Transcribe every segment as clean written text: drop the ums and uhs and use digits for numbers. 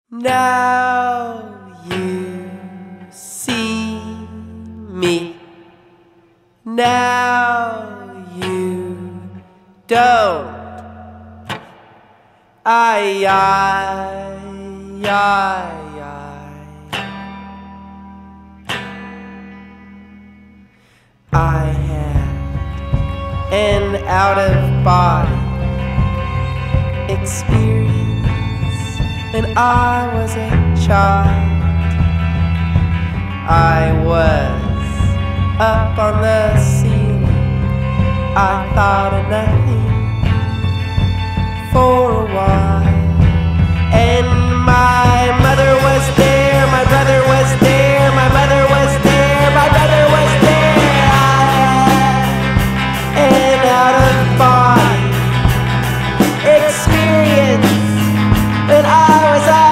Now you see me. Now you don't. I had an out-of-body experience when I was a child. I was up on the ceiling. I thought of nothing for a while, and my mother was there, my brother was there, my mother was there, my brother was there. I had an out-of-body experience when I was a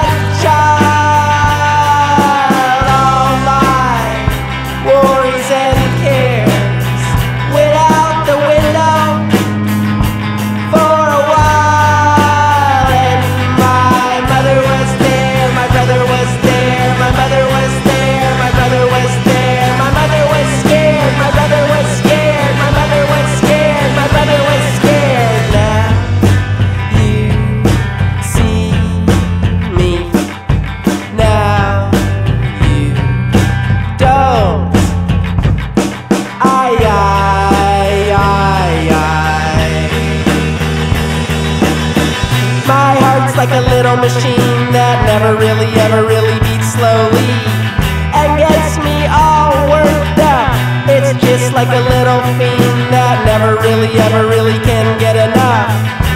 child. All my worries and cares went out the window for a while, and my mother was there, my brother was there, my mother was there, my brother was there, my mother was scared, my brother was scared, my mother was scared, my brother was scared. Now you see me. Now you don't. My heart's like a little machine that never really, ever really beats slowly and gets me all worked up. It's just like a little fiend that never really, ever really can get enough.